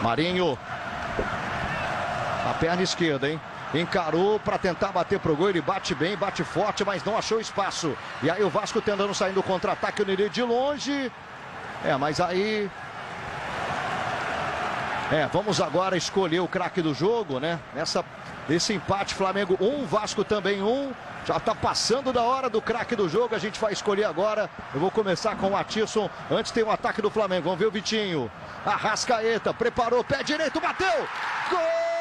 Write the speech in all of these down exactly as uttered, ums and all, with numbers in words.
Marinho. A perna esquerda, hein? Encarou para tentar bater pro gol. Ele bate bem, bate forte, mas não achou espaço. E aí o Vasco tentando sair no contra-ataque. O Nenê de longe. É, mas aí... É, vamos agora escolher o craque do jogo, né? Nessa, esse empate, Flamengo um, Vasco também um. Já tá passando da hora do craque do jogo. A gente vai escolher agora. Eu vou começar com o Atisson. Antes tem o ataque do Flamengo. Vamos ver o Vitinho. Arrascaeta, preparou, pé direito, bateu! Gol!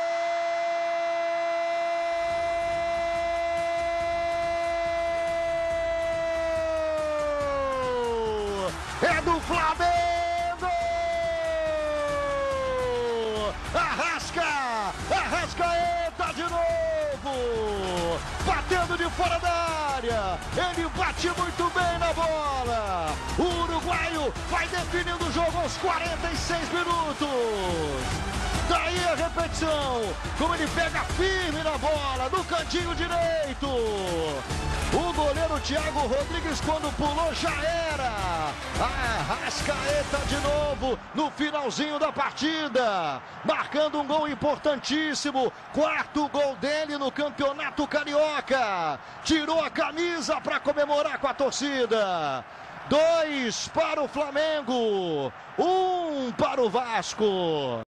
É do Flamengo! Arrasca! Arrascaeta de novo! Batendo de fora da área! Ele bate muito bem na bola! O uruguaio vai definindo o jogo aos quarenta e seis minutos! Daí a repetição! Como ele pega firme na bola, no cantinho direito! O goleiro Thiago Rodrigues, quando pulou, já era. Arrascaeta de novo no finalzinho da partida. Marcando um gol importantíssimo. Quarto gol dele no Campeonato Carioca. Tirou a camisa para comemorar com a torcida. Dois para o Flamengo. Um para o Vasco.